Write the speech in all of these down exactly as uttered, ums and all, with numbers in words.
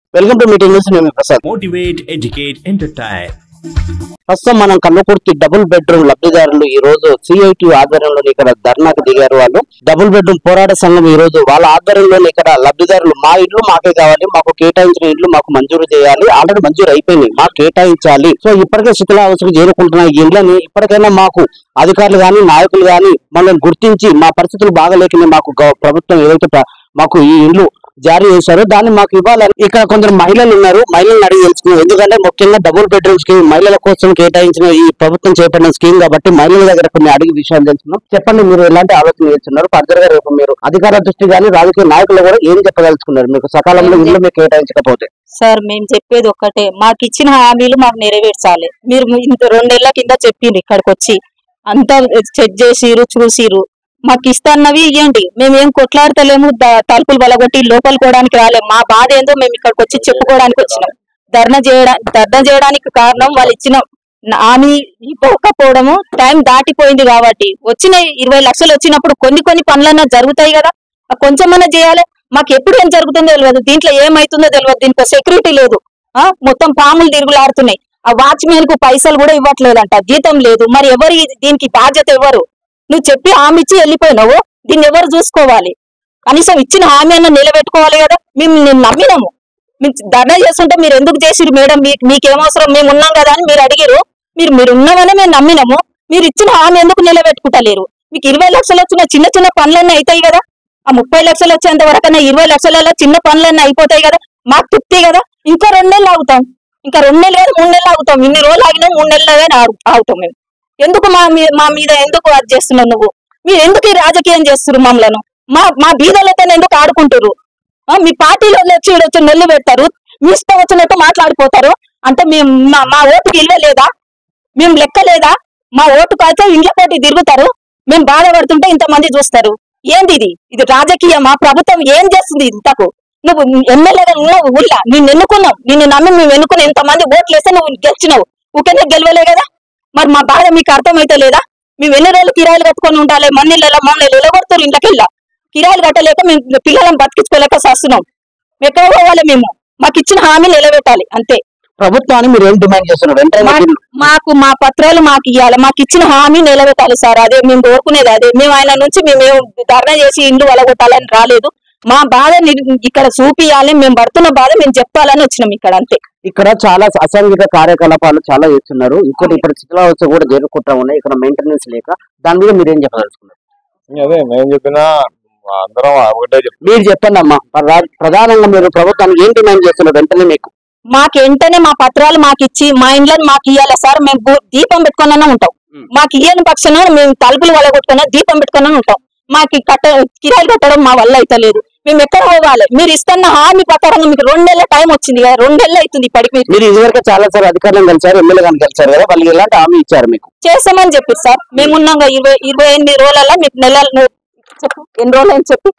Welcome to meeting news. నేను Prasad. Motivate, educate, entertain. ప్రస్తుతం మనం కన్నుకుర్తి డబుల్ బెడ్రూమ్ లబ్ధిదారులు ఈ రోజు సిఐటి ఆధ్వర్యంలో ఇక్కడ ధర్నాకు దిగారు. వాళ్ళు డబుల్ బెడ్రూమ్ పోరాట సంఘం ఈ రోజు వాళ్ళ ఆధ్వర్యంలో ఇక్కడ లబ్ధిదారులు మా ఇల్లు మాకే కావాలి, మాకు కేటాయించిన ఇల్లు మాకు మంజూరు చేయాలి, ఆల్రెడీ మంజూరు అయిపోయింది, మాకు కేటాయించాలి. సో ఇప్పటికే శిథిలావస్థకు చేరుకుంటున్న ఈ ఇళ్లని ఇప్పటికైనా మాకు అధికారులు గాని నాయకులు గాని మనల్ని గుర్తించి మా పరిస్థితులు బాగలేకనే మాకు ప్రభుత్వం ఏదైతే మాకు ఈ ఇల్లు జారీ చేశారు దాన్ని మాకు ఇవ్వాలని ఇక్కడ కొందరు మహిళలు ఉన్నారు. మహిళలను అడిగి తెలుసుకున్నారు. ఎందుకంటే ముఖ్యంగా డబుల్ బెడ్రూమ్ స్కీమ్ మహిళల కోసం కేటాయించిన ఈ ప్రభుత్వం చేపట్టిన స్కీమ్ కాబట్టి మహిళల దగ్గర కొన్ని అడిగి విషయాలు తెలుసుకున్నాం. చెప్పండి, మీరు ఎలాంటి ఆలోచన చేస్తున్నారు? ఫర్దర్ గా రేపు మీరు అధికార దృష్టి కానీ రాజకీయ నాయకులు కూడా ఏం చెప్పదలుచుకున్నారు మీకు సకాలంలో ఇల్లు మీకు కేటాయించకపోతే? సార్ మేము చెప్పేది ఒక్కటే, మాకు ఇచ్చిన హామీలు మాకు నెరవేర్చాలి. మీరు ఇంత రెండేళ్ల కింద చెప్పిండ్రు, ఇక్కడికి వచ్చి అంతా చెక్ చేసిరు చూసిరు, మాకు ఇస్తాన్నవి ఇవ్వండి. మేమేం కొట్లాడతలేము, తలుపులు బలగొట్టి లోపలికోవడానికి రాలేము. మా బాధ ఏందో మేము ఇక్కడికి వచ్చి చెప్పుకోవడానికి వచ్చినాం. ధర్నా చేయడానికి ధర్నా చేయడానికి కారణం వాళ్ళు ఇచ్చిన హామీ ఇవ్వకపోవడము, టైం దాటిపోయింది కాబట్టి. వచ్చిన ఇరవై లక్షలు వచ్చినప్పుడు కొన్ని కొన్ని పనులన్నా జరుగుతాయి కదా, కొంచెమన్నా చేయాలి. మాకు ఎప్పుడు ఏం జరుగుతుందో తెలియదు, దీంట్లో ఏమైతుందో తెలియదు. దీంట్లో సెక్యూరిటీ లేదు, ఆ మొత్తం పాములు తిరుగులాడుతున్నాయి. ఆ వాచ్మెన్ కు పైసలు కూడా ఇవ్వట్లేదంట, జీతం లేదు. మరి ఎవరు దీనికి బాధ్యత? ఎవరు? నువ్వు చెప్పి హామీ ఇచ్చి వెళ్ళిపోయినావు, దీన్ని ఎవరు చూసుకోవాలి? కనీసం ఇచ్చిన హామీ అన్న నిలబెట్టుకోవాలి కదా. మేము నేను నమ్మినాము, మీకు ధర్నా చేస్తుంటే మీరు ఎందుకు చేసిరు మేడం, మీకు మీకేమవసరం, మేము ఉన్నాం కదా అని మీరు అడిగిరు. మీరు మీరు ఉన్నామని మేము నమ్మినాము. మీరు ఇచ్చిన హామీ ఎందుకు నిలబెట్టుకుంటలేరు? మీకు ఇరవై లక్షలు వచ్చిన చిన్న చిన్న పనులన్నీ అవుతాయి కదా. ఆ ముప్పై లక్షలు వచ్చేంత వరకన్నా ఇరవై లక్షలలో చిన్న పనులన్నీ అయిపోతాయి కదా. మాకు తృప్తి కదా. ఇంకా రెండు నెలలు ఆగుతాం, ఇంకా రెండు నెలలు కాదు మూడు నెలలు ఆగుతాం. ఇన్ని రోజులు ఆగినా మూడు నెలలు ఆగుతాం మేము. ఎందుకు మా మా మీద ఎందుకు అది చేస్తున్నావు నువ్వు? మీరు ఎందుకు ఈ రాజకీయం చేస్తున్నారు? మమ్మలను మా మా బీదలతో ఎందుకు ఆడుకుంటారు? మీ పార్టీలో వచ్చి వచ్చి నెల్లు పెడతారు, మీ ఇష్టం వచ్చినట్టు మాట్లాడిపోతారు. అంటే మేము మా ఓటుకి ఇల్వ లేదా? మేము లెక్క లేదా? మా ఓటుకు అయితే ఇంట్లో పోటీ తిరుగుతారు. మేము బాధపడుతుంటే ఇంతమంది చూస్తారు. ఏంది ఇది? ఇది రాజకీయమా? ప్రభుత్వం ఏం చేస్తుంది ఇంతకు? నువ్వు ఎమ్మెల్యేగా ఉన్నావు ఊళ్ళా, నిన్ను ఎన్నుకున్నావు, నిన్ను నమ్మి మేము ఎన్నుకుని ఇంతమంది ఓట్లు వేస్తే నువ్వు గెలిచినావు, ఊకనే గెలవలే కదా. మరి మా బాధ మీకు అర్థమైతే లేదా? మేము ఎన్ని రోజులు కిరాయిలు కట్టుకొని ఉండాలి? మన్నీళ్ళ మమ్మల్ని ఎలగొడతారు ఇంట్లోకెళ్ళా. కిరాయిలు కట్టలేక మేము పిల్లలను బతికించుకోలేక చేస్తున్నాం. ఎక్కడ పోవాలి? మేము మాకు ఇచ్చిన హామీ నిలబెట్టాలి అంతే. ప్రభుత్వాన్ని మీరు ఏం డిమాండ్ చేస్తున్నారు? మాకు మా పత్రాలు మాకు ఇవ్వాలి, మాకు ఇచ్చిన హామీ నిలబెట్టాలి సార్. అదే మేము కోరుకునేది, అదే. మేము ఆయన నుంచి మేము ధర్నా చేసి ఇండ్లు వలగొట్టాలని రాలేదు. మా బాధ ఇక్కడ చూపియాలి, మేము పడుతున్న బాధ మేము చెప్పాలని వచ్చినాం ఇక్కడ అంతే. ఇక్కడ చాలా అసాంఘిక కార్యకలాపాలు చాలా చేస్తున్నారు. ఇంకోటి ఇక్కడ శిథిలావస్థ కూడా జరుగుకుంటా ఉన్నాయి. ఇక్కడ మెయింటెనెన్స్ లేక దాని మీద మీరు ఏం చెప్పదలుచుకున్నారు? అదే మేము చెప్పినా అందరం ఒకటే చెప్తాం. మీరు చెప్పండి అమ్మా, ప్రధానంగా మీరు ప్రభుత్వానికి ఏం డిమాండ్ చేస్తున్నారు? వెంటనే మీకు మాకు వెంటనే మా పత్రాలు మాకు ఇచ్చి మా ఇండ్లను మాకు ఇవ్వాలి సార్. మేము దీపం పెట్టుకున్నా ఉంటాం. మాకు ఇయ్యని పక్షాన మేము తలుపులు వలగొట్టుకున్నా దీపం పెట్టుకున్నా ఉంటాం. మాకు కట్ట కిరాయిలు కట్టడం మా వల్ల అయితే లేదు. మేము ఎక్కడ పోవాలి? మీరు ఇస్తున్న హామీ ప్రకారంగా మీకు రెండు నెలల టైం వచ్చింది కదా, రెండు నెలలు అవుతుంది ఇప్పటికి. మీరు ఇదివరకు చాలా సార్ అధికారులను కలిసారు, ఎమ్మెల్యే గారిని కలిసారు కదా, వాళ్ళు ఎలాంటి హామీ ఇచ్చారు మీకు? చేస్తామని చెప్పి సార్ మేము ఉన్నాం ఇరవై ఇరవై ఎనిమిది రోజులలో మీకు నెల చెప్పు ఎన్ని రోజులు అని చెప్పి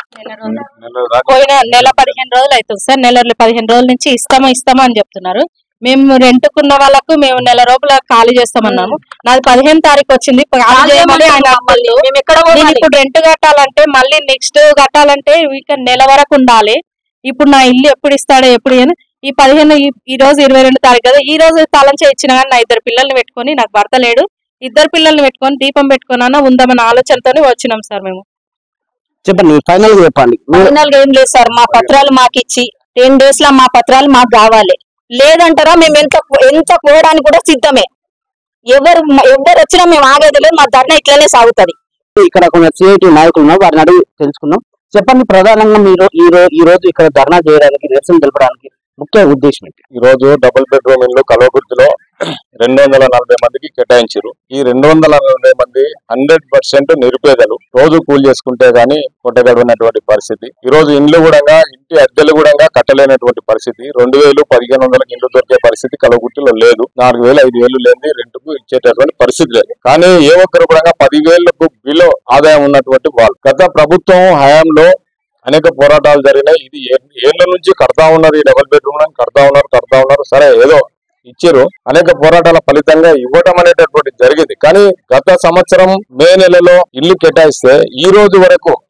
పోయిన నెల పదిహేను రోజులు అవుతుంది సార్. నెల పదిహేను రోజుల నుంచి ఇస్తామా ఇస్తామా అని చెప్తున్నారు. మేము రెంట్కున్న వాళ్ళకు మేము నెల రోజుల ఖాళీ చేస్తామన్నాము. నాది పదిహేను తారీఖు వచ్చింది. ఇప్పుడు రెంట్ కట్టాలంటే మళ్ళీ నెక్స్ట్ కట్టాలంటే ఇక నెల వరకు ఉండాలి. ఇప్పుడు నా ఇల్లు ఎప్పుడు ఇస్తాడో ఎప్పుడు అని ఈ పదిహేను ఈ రోజు ఇరవై రెండు తారీఖు కదా, ఈ రోజు తాళం చేయించిన కానీ నా ఇద్దరు పిల్లల్ని పెట్టుకొని, నాకు భర్త లేడు, ఇద్దరు పిల్లల్ని పెట్టుకొని దీపం పెట్టుకున్నా ఉందామన్న ఆలోచనతోనే వచ్చినాం సార్. మేము చెప్పండి, ఫైనల్ గా చెప్పండి. ఫైనల్ గా ఏం లేదు సార్, మా పత్రాలు మాకు ఇచ్చి టెన్ డేస్ లో మా పత్రాలు మాకు కావాలి. లేదంటారా మేము ఎంత ఎంత పోవడానికి కూడా సిద్ధమే. ఎవరు ఎవరు వచ్చినా మేము ఆగేది లేదు. మా ధర్నా ఇట్లనే సాగుతుంది. ఇక్కడ కొన్ని సిఐటి నాయకులు ఉన్నారు, వారిని అడిగి తెలుసుకున్నాం. చెప్పండి, ప్రధానంగా మీరు ఈ రోజు ఈ రోజు ఇక్కడ ధర్నా చేయడానికి, నిరసన తెలపడానికి ముఖ్య ఉద్దేశం ఏంటి? ఈ రోజు డబుల్ బెడ్రూమ్ ఇల్లు కల్వకుర్తిలో రెండు వందల నలభై మందికి కేటాయించారు. ఈ రెండు వందల నలభై మంది హండ్రెడ్ పర్సెంట్ నిరుపేదలు, రోజు కూలి చేసుకుంటే గానీ కొట్టగడినటువంటి పరిస్థితి. ఈ రోజు ఇండ్లు కూడా ఇంటి అద్దెలు కూడా కట్టలేనటువంటి పరిస్థితి. రెండు వేలు పదిహేను వందలకు ఇండ్లు దొరికే పరిస్థితి కల్వకుర్తిలో లేదు. నాలుగు వేలు ఐదు వేలు లేని రెంట్కు ఇచ్చేటటువంటి పరిస్థితి లేదు. కానీ ఏ ఒక్కరు కూడా పదివేలకు బిలో ఆదాయం ఉన్నటువంటి వాళ్ళు. గత ప్రభుత్వం హయాంలో అనేక పోరాటాలు జరిగినాయి. ఇది ఏళ్ల నుంచి కడతా ఉన్నారు, ఈ డబుల్ బెడ్రూమ్ కడతా ఉన్నారు కడతా ఉన్నారు సరే ఏదో ఇచ్చారు. అనేక పోరాటాల ఫలితంగా ఇవ్వటం అనేటటువంటి జరిగింది. కానీ గత సంవత్సరం మే నెలలో ఇల్లు కేటాయిస్తే ఈ రోజు వరకు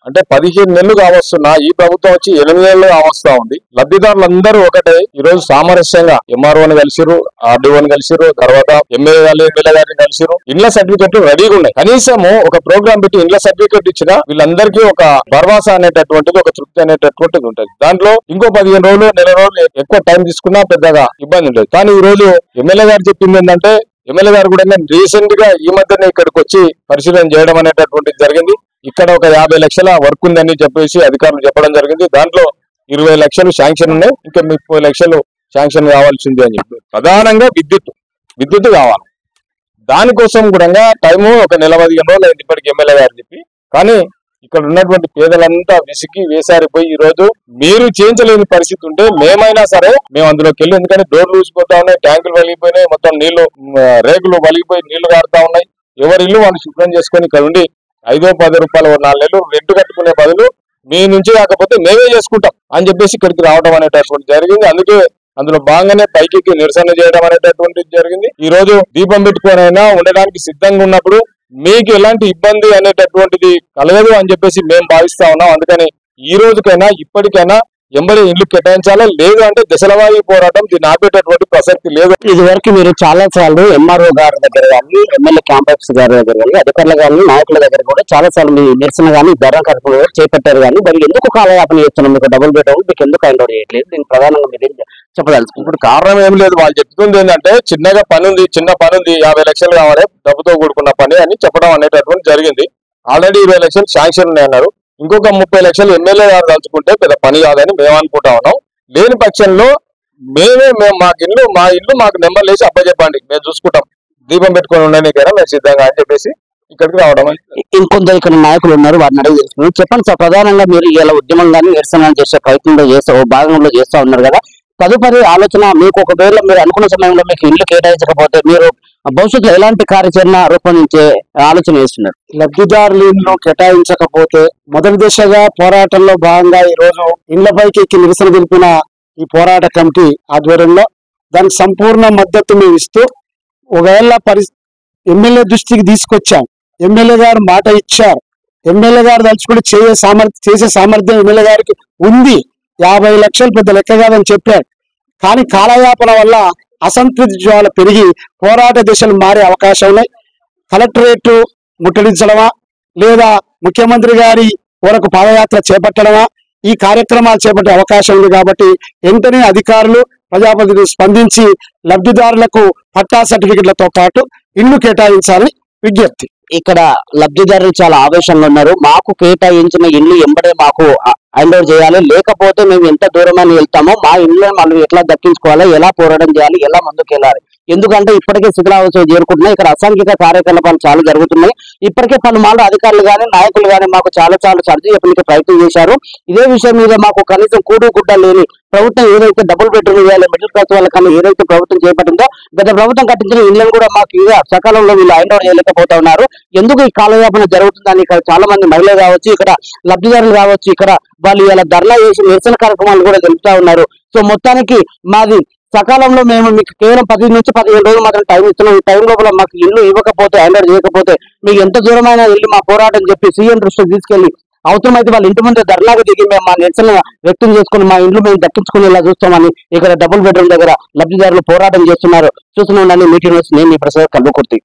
అంటే పదిహేను నెలలు కావస్తున్నా ఈ ప్రభుత్వం వచ్చి ఎనిమిది నెలలు కావస్తా ఉంది. లబ్ధిదారులందరూ ఒకటే ఈ రోజు సామరస్యంగా ఎంఆర్ఓని కలిసిరు, ఆర్డీఓని కలిసిరు, తర్వాత ఎమ్మెల్యే గారు ఎమ్మెల్యే గారిని కలిసిరు. ఇండ్ల సర్టిఫికెట్లు రెడీగా ఉన్నాయి. కనీసము ఒక ప్రోగ్రామ్ పెట్టి ఇండ్ల సర్టిఫికెట్ ఇచ్చినా వీళ్ళందరికీ ఒక భరోసా అనేటటువంటిది, ఒక తృప్తి అనేటటువంటిది ఉంటుంది. దాంట్లో ఇంకో పదిహేను రోజులు నెల రోజులు ఎక్కువ టైం తీసుకున్నా పెద్దగా ఇబ్బంది ఉండదు. కానీ ఈ రోజు ఎమ్మెల్యే గారు చెప్పింది ఏంటంటే, ఎమ్మెల్యే గారు కూడా రీసెంట్ గా ఈ మధ్యనే ఇక్కడికి వచ్చి పరిశీలన చేయడం అనేటటువంటిది జరిగింది. ఇక్కడ ఒక యాభై లక్షల వర్క్ ఉందని చెప్పేసి అధికారులు చెప్పడం జరిగింది. దాంట్లో ఇరవై లక్షలు శాంక్షన్ ఉన్నాయి, ఇంకా ముప్పై లక్షలు శాంక్షన్ కావాల్సింది అని చెప్పి. ప్రధానంగా విద్యుత్ విద్యుత్ కావాలి. దానికోసం కూడా టైము ఒక నెల పదిహేను రోజులు అయింది ఇప్పటికి ఎమ్మెల్యే గారు చెప్పి. కానీ ఇక్కడ ఉన్నటువంటి పేదలంతా విసికి వేసారిపోయి ఈ రోజు మీరు చేయించలేని పరిస్థితి ఉంటే మేమైనా సరే మేము అందులోకి వెళ్ళి, ఎందుకంటే డోర్లు ఊసిపోతా ఉన్నాయి, ట్యాంకులు వలిగిపోయినాయి, మొత్తం నీళ్లు రేకులు వలిగిపోయి నీళ్లు కారుతా ఉన్నాయి. ఎవరి ఇల్లు వాళ్ళు శుభ్రం చేసుకొని ఇక్కడ ఉండి ఐదో పది రూపాయలు నాలుగు నెలలు రెంట్ కట్టుకునే బదులు మీ నుంచి కాకపోతే మేమే చేసుకుంటాం అని చెప్పేసి ఇక్కడికి రావడం అనేటటువంటి జరిగింది. అందుకే అందులో భాగంగానే పైకి నిరసన చేయడం అనేటటువంటిది జరిగింది. ఈ రోజు దీపం పెట్టుకోనైనా ఉండడానికి సిద్ధంగా ఉన్నప్పుడు మీకు ఎలాంటి ఇబ్బంది అనేటటువంటిది కలగదు అని చెప్పేసి మేము భావిస్తా ఉన్నాం. అందుకని ఈ రోజుకైనా ఇప్పటికైనా ఎంబడి ఇల్లు కేటాయించాలా, లేదు అంటే దశలవారీ పోరాటం దీన్ని ఆపేటటువంటి ప్రసక్తి లేదు. ఇది వరకు మీరు చాలా సార్లు ఎంఆర్ఓ గారి దగ్గర కానీ, ఎమ్మెల్యే క్యాంపస్ గారి దగ్గర కానీ, అధికారులు కానీ, నాయకుల దగ్గర కూడా చాలా సార్లు మీ నిరసన కానీ ధర్నా కార్యక్రమం చేపట్టారు. కానీ మరి ఎందుకు కాలయాపన చేస్తున్నాం, మీకు డబుల్ బెడ్రూమ్ మీకు ఎందుకు హ్యాండ్ చేయట్లేదు, దీనికి ప్రధానంగా మీరు చెప్పదలుచుకుంటారు? ఇప్పుడు కారణం ఏం లేదు, వాళ్ళు చెప్తుంది ఏంటంటే చిన్నగా పని ఉంది, చిన్న పని ఉంది, యాభై లక్షలు కావాలి డబ్బుతో కూడుకున్న పని అని చెప్పడం అనేటటువంటి జరిగింది. ఆల్రెడీ ఇరవై లక్షలు శాంక్షన్ ఉన్నాయన్నారు. ఇంకొక ముప్పై లక్షలు ఎమ్మెల్యే గారు తలుచుకుంటే పెద్ద పని కాదని మేము అనుకుంటా ఉన్నాం. లేని పక్షంలో మేమే మేము మాకు ఇల్లు మా ఇల్లు మాకు నెంబర్ లేసి అప్పచెప్పండి, మేము చూసుకుంటాం, దీపం పెట్టుకొని ఉండని కదా మేము సిద్ధంగా అని చెప్పేసి ఇక్కడికి రావడం. ఇంకొందరు ఇక్కడ నాయకులు ఉన్నారు, వారిని అడిగి తెలుసుకున్నాం. చెప్పండి సార్, ప్రధానంగా మీరు ఇలా ఉద్యమం కానీ నిరసన చేసే ప్రయత్నంలో చేస్తా భాగంలో చేస్తా ఉన్నారు కదా, తదుపరి ఆలోచన మీకు ఒకవేళ మీరు అనుకున్న సమయంలో మీకు ఇల్లు కేటాయించకపోతే మీరు భవిష్యత్తులో ఎలాంటి కార్యాచరణ రూపొందించే ఆలోచన చేస్తున్నారు? లబ్ధిదారులు ఇల్లు కేటాయించకపోతే మొదటి దశగా పోరాటంలో భాగంగా ఈ రోజు ఇళ్లపైకి ఎక్కి నిరసన తెలిపిన ఈ పోరాట కమిటీ ఆధ్వర్యంలో దానికి సంపూర్ణ మద్దతు మేము ఇస్తూ, ఒకవేళ పరి ఎమ్మెల్యే దృష్టికి తీసుకొచ్చాం, ఎమ్మెల్యే గారు మాట ఇచ్చారు, ఎమ్మెల్యే గారు తలుచుకుని చేసే సామర్థ్యం చేసే సామర్థ్యం ఎమ్మెల్యే గారికి ఉంది, యాభై లక్షలు పెద్ద లెక్క కాదని చెప్పారు. కానీ కాలయాపన వల్ల అసంతృప్తి జ్వాల పెరిగి పోరాట దిశలు మారే అవకాశం ఉన్నాయి. కలెక్టరేట్ ముట్టడించడమా లేదా ముఖ్యమంత్రి గారి వరకు పాదయాత్ర చేపట్టడమా, ఈ కార్యక్రమాలు చేపట్టే అవకాశం ఉంది. కాబట్టి వెంటనే అధికారులు ప్రజాప్రతినిధులు స్పందించి లబ్ధిదారులకు పట్టా సర్టిఫికెట్లతో పాటు ఇల్లు కేటాయించాలని విజ్ఞప్తి. ఇక్కడ లబ్ధిదారులు చాలా ఆవేశంగా ఉన్నారు. మాకు కేటాయించిన ఇల్లు ఎంబడే మాకు హ్యాండ్ ఓవర్ చేయాలి, లేకపోతే మేము ఎంత దూరమని వెళ్తామో మా ఇల్లు మనం ఎట్లా దక్కించుకోవాలి, ఎలా పోరాటం చేయాలి, ఎలా ముందుకు వెళ్ళాలి. ఎందుకంటే ఇప్పటికే శిథిలావస్థ చేరుకుంటున్నాయి, ఇక్కడ అసాంఘిక కార్యకలాపాలు చాలా జరుగుతున్నాయి. ఇప్పటికే పలుమార్లు అధికారులు కానీ నాయకులు కానీ మాకు చాలా చాలా సర్ది చెప్పడానికి ప్రయత్నం చేశారు. ఇదే విషయం మీద మాకు కనీసం కూడు గుడ్డ లేని ప్రభుత్వం ఏదైతే డబుల్ బెడ్రూమ్ ఇవ్వాలి మిడిల్ క్లాస్ వాళ్ళకన్నా ఏదైతే ప్రభుత్వం చేపట్టిందో, గత ప్రభుత్వం కట్టించిన ఇళ్లను కూడా మాకు ఇంకా సకాలంలో వీళ్ళు హ్యాండ్ ఓవర్ చేయలేకపోతా ఉన్నారు. ఎందుకు ఈ కాలయాపన జరుగుతుందని ఇక్కడ చాలా మంది మహిళలు కావచ్చు, ఇక్కడ లబ్ధిదారులు కావచ్చు, ఇక్కడ వాళ్ళు ఇలా ధర్నా చేసి నిరసన కార్యక్రమాలు కూడా తెలుపుతా ఉన్నారు. సో మొత్తానికి మాది సకాలంలో మేము మీకు కేవలం పది నుంచి పదిహేను రోజులు మాత్రం టైం ఇస్తున్నాం. ఈ టైం లోపల మాకు ఇల్లు ఇవ్వకపోతే హ్యాండ్ ఓవర్ చేయకపోతే మీకు ఎంత దూరమైన ఇల్లు మా పోరాటం చెప్పి సీఎం దృష్టికి తీసుకెళ్లి అవసరమైతే వాళ్ళ ఇంటి ముందు ధర్నాకు దిగి మేము మా నిరసన వ్యక్తం చేసుకుని మా ఇంట్లో మేము దక్కించుకునేలా చూస్తామని ఇక్కడ డబుల్ బెడ్రూమ్ దగ్గర లబ్ధిదారులు పోరాటం చేస్తున్నారు. చూస్తూనే ఉండండి మీటింగ్ న్యూస్. నేను మీ ప్రసాద్ కల్వకుర్తి.